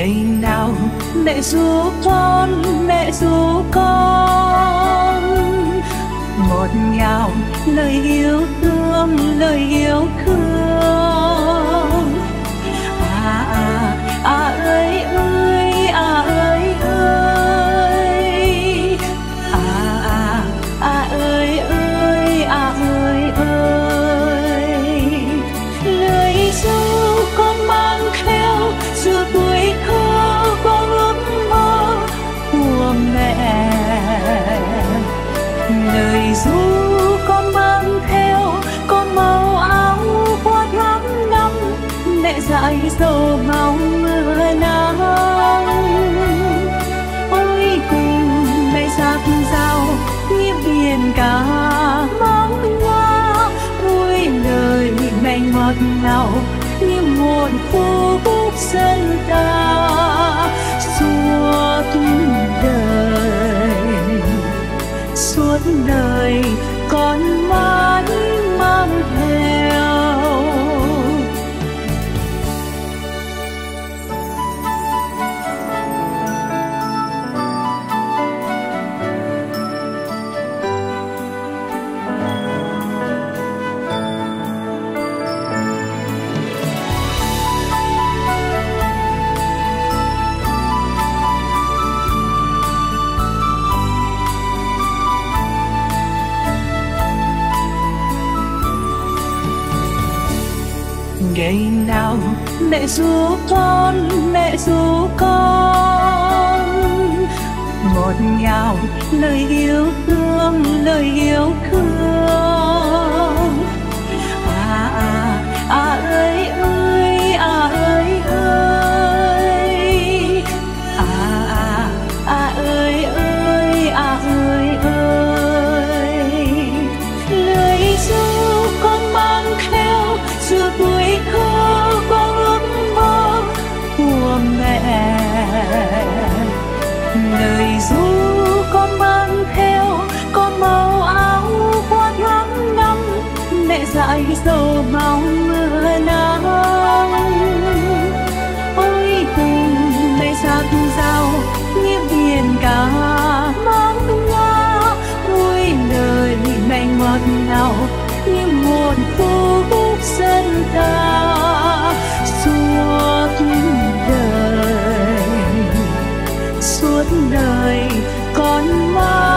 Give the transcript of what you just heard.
ngày nào mẹ ru con, mẹ ru con ngọt ngào lời yêu thương, lời yêu thương. Ơi ơi, ơi ơi, ơi ơi, ơi ơi. Lời ru con mang theo giữa tuổi thơ có ước mơ của mẹ. Lời ru con mang theo có màu áo qua tháng năm, mẹ dạy dỗ mong mưa nắng. Ôi tình mẹ dạt dào như biển cả mong hoa, vui lời mẹ ngọt ngào như một phút dân ta. Suốt đời con mãi mang theo. Ngày nào mẹ ru con, mẹ ru con ngọt ngào lời yêu thương, lời yêu thương. Ơi ơi, ơi ơi, ơi ơi, ơi ơi. Lời ru con mang theo giữa tuổi thơ có ước mơ của mẹ. Lời ru con mang theo có màu áo qua tháng năm, mẹ dạy dỗ mong mưa nắng. Ôi tình mẹ dạt dào như biển cả mong hoa, vui lời mẹ ngọt ngào như một phút dân ta. Suốt đời con mãi